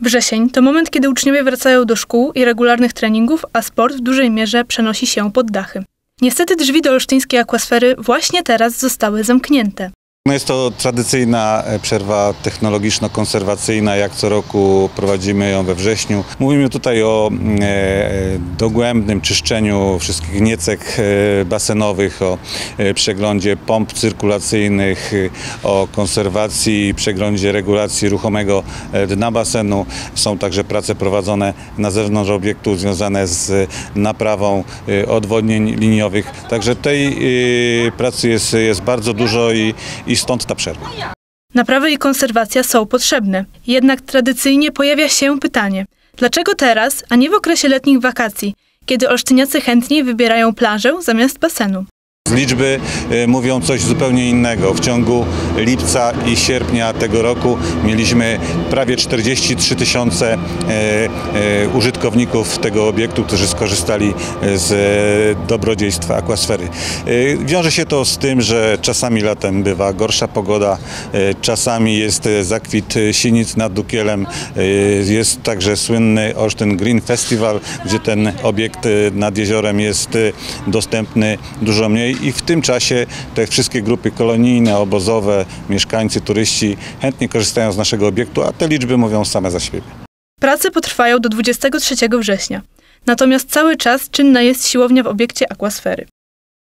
Wrzesień to moment, kiedy uczniowie wracają do szkół i regularnych treningów, a sport w dużej mierze przenosi się pod dachy. Niestety drzwi do olsztyńskiej akwasfery właśnie teraz zostały zamknięte. Jest to tradycyjna przerwa technologiczno-konserwacyjna, jak co roku prowadzimy ją we wrześniu. Mówimy tutaj o dogłębnym czyszczeniu wszystkich niecek basenowych, o przeglądzie pomp cyrkulacyjnych, o konserwacji i przeglądzie regulacji ruchomego dna basenu. Są także prace prowadzone na zewnątrz obiektu związane z naprawą odwodnień liniowych. Także tej pracy jest bardzo dużo i stąd ta przerwa. Naprawy i konserwacja są potrzebne. Jednak tradycyjnie pojawia się pytanie, dlaczego teraz, a nie w okresie letnich wakacji, kiedy olsztyniacy chętniej wybierają plażę zamiast basenu? Liczby mówią coś zupełnie innego. W ciągu lipca i sierpnia tego roku mieliśmy prawie 43 000 użytkowników tego obiektu, którzy skorzystali z dobrodziejstwa akwasfery. Wiąże się to z tym, że czasami latem bywa gorsza pogoda, czasami jest zakwit sinic nad Dukielem, jest także słynny Olsztyn Green Festival, gdzie ten obiekt nad jeziorem jest dostępny dużo mniej. I w tym czasie te wszystkie grupy kolonijne, obozowe, mieszkańcy, turyści chętnie korzystają z naszego obiektu, a te liczby mówią same za siebie. Prace potrwają do 23 września. Natomiast cały czas czynna jest siłownia w obiekcie akwasfery.